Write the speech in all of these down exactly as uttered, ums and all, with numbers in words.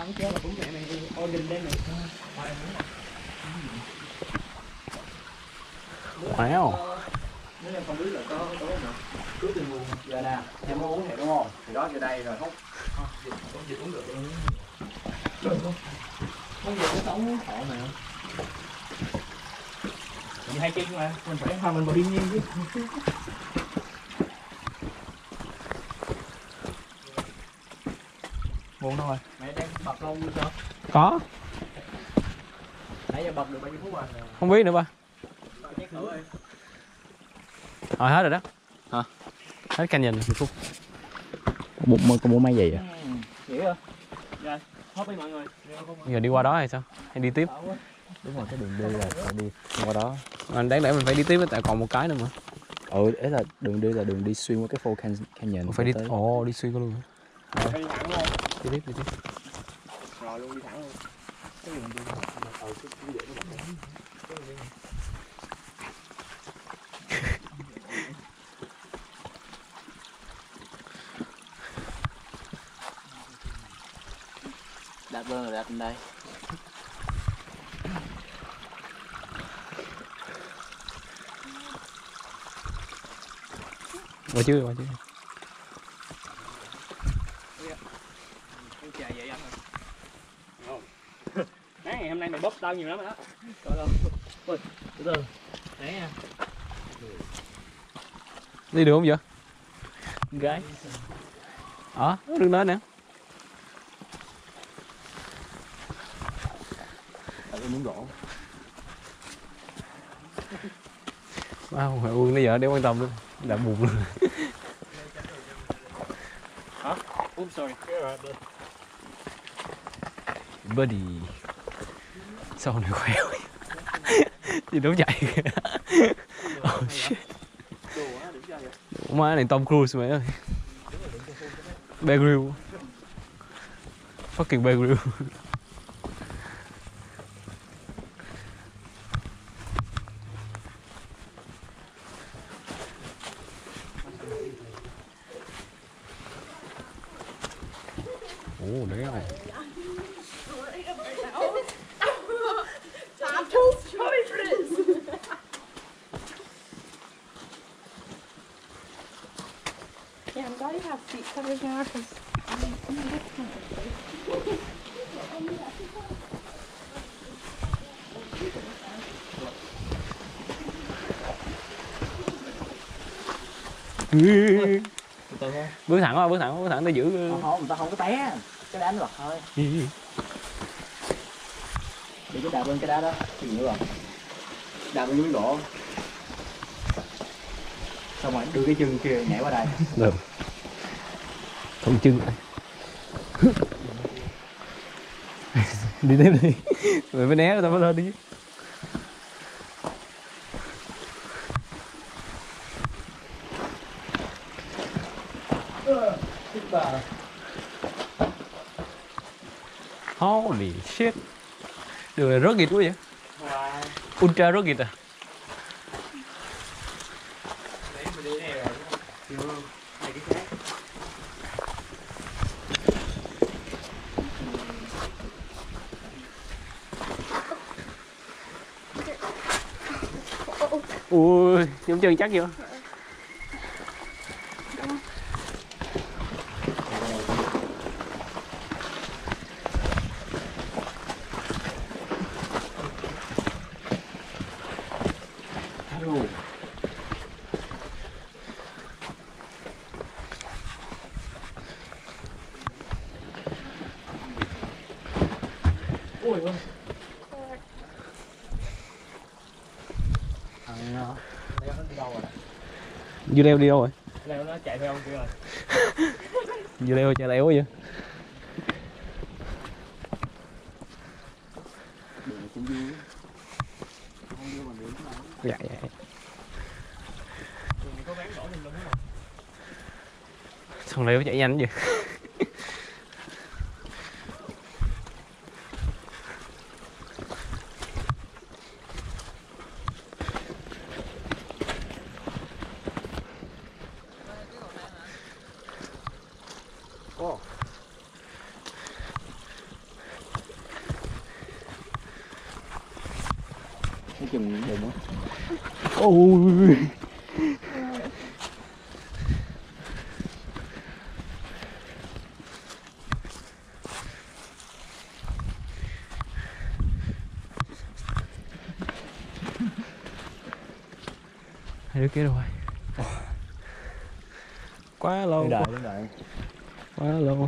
không chết là cũng mẹ mày origin đây này. Wow. Nếu em không biết là có có mà cứ từ nguồn giờ nè em muốn uống thì đúng không? Thì đó giờ đây rồi hút. Dịch không dịch uống được luôn. Được không? Không dịch nó sống thọ mà. Mình hai chân mà mình phải hòa mình vào thiên nhiên chứ. Buồn đâu rồi? Mẹ đang bật lâu chưa? Có. Nãy giờ bật được bao nhiêu phút rồi? Không biết nữa ba. Check thử đi. Rồi hết rồi đó. Hả? Hết canh nhìn mười phút. Một mơ có muốn máy gì vậy? Vậy hả? Rồi, hop đi mọi người. Giờ đi qua đó hay sao? Hay đi tiếp? Đúng rồi, cái đường đi là phải đi qua đó. Mà đáng lẽ mình phải đi tiếp tại còn một cái nữa mà. Ừ, đấy là đường đi là đường đi xuyên qua cái Fall Can- Canyon. Phải đi tới. ồ đi xuyên qua luôn. Phải đi thẳng luôn. Đi tiếp đi tiếp. Rồi luôn đi thẳng luôn. Cái đường đi. Ờ cái cái vậy nó bật. Đạp lên rồi đạp lên đây. Qua chưa qua chưa. Chà vậy anh rồi. Nãy ngày hôm nay mày bóp tao nhiều lắm rồi đó. Coi đâu. Ôi, từ từ. Nãy nha. Đi được không vậy? Gái. Ờ, đừng nói nè. Tại muốn gỗ. Wow, Huệ Uông nãy giờ để quan tâm luôn. Đã buồn luôn. Hả? Oops sorry. Buddy. Sau này khỏe quá. Gì đâu chạy. Oh shit. Má này Tom Cruise mày ơi. Bear Grylls. Fucking Bear Grylls. Ồ, đấy rồi. I'm too sorry for this. Yeah, I'm glad you have seat covers now because I'm gonna get kind Từ từ thôi. Bước thẳng qua, bước thẳng, bước thẳng để giữ. Không, không, người ta không có té. Cái đá nó lật thôi. Đừng có đạp lên cái đá đó. Cái gì nữa rồi? Đạp lên miếng gỗ. Xong rồi đưa cái chân kia nhảy qua đây. Được. Thùng chân. Đi tiếp đi. Mày phải né tao mới lên đi. Holy shit. Đường này rất ghịt quá vậy. Wow. Ultra rất ghịt à. Đấy, mình đi này rồi. Chưa. Này cái khác. Ui, nhóm chân chắc chưa? Ui ơi. Thằng Leo nó đi đâu rồi? Dưa leo đi đâu rồi? Leo nó chạy theo ông kia rồi. Dưa leo chạy leo quá vậy? Đường cũng vui. Không đưa bằng đường nào. Dạ dạ. Đường này có bán đổ lên luôn không? Thằng leo chạy nhanh vậy. Nói chừng đừng á. Ôi. Hai đứa kia rồi. Quá lâu. Đứng đợi, đứng đợi. Quá lâu.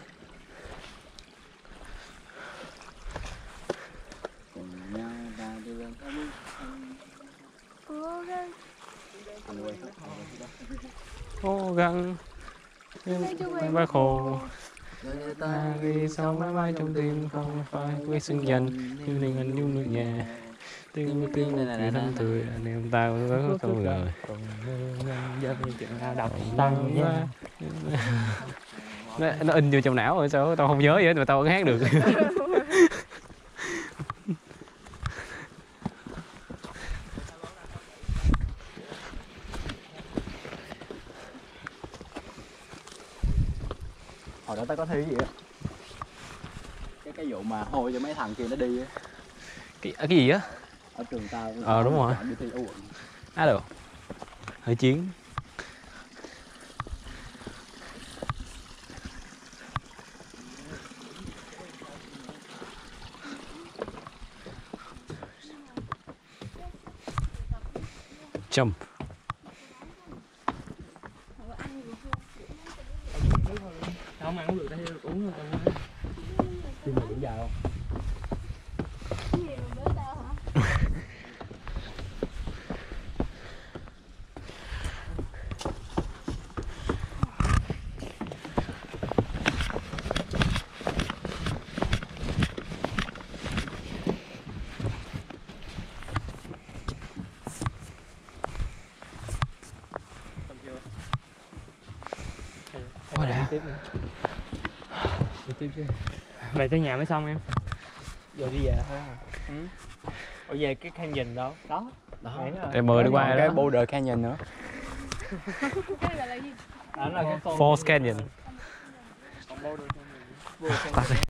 Cùng nhau ta đi lên có bước. Cố gắng. Anh quay hết. Cố gắng. Ba khổ. Ta ghi sau mãi mãi trong tim không phải với xưng danh như tình anh yêu nước nhà. Tiếng tiếng này này thân tươi anh em tao có câu lời. Đọc tăng nha. Nó, nó in vô trong não rồi sao tao không nhớ vậy mà tao vẫn hát được. Hồi đó tao có thi gì á. Cái cái vụ mà hôi cho mấy thằng kia nó đi á. Cái, cái gì á? Ở trường tao. Ờ đúng rồi. Đi thi U quận. Á được. Hơi chiến. Jump. Không ăn được đây uống rồi tao. Chim mà biển dài không? Quá đã. Tiếp đi. Đi tiếp chứ. Về tới nhà mới xong em. Giờ đi về thôi hả? Ừ. Ủa về cái canyon đâu? Đó. Đó. Em mời đi qua cái đó. Boulder Canyon nữa. Cái gọi là gì? Đó là cái con Falls Canyon. Boulder Canyon. Tắt đi.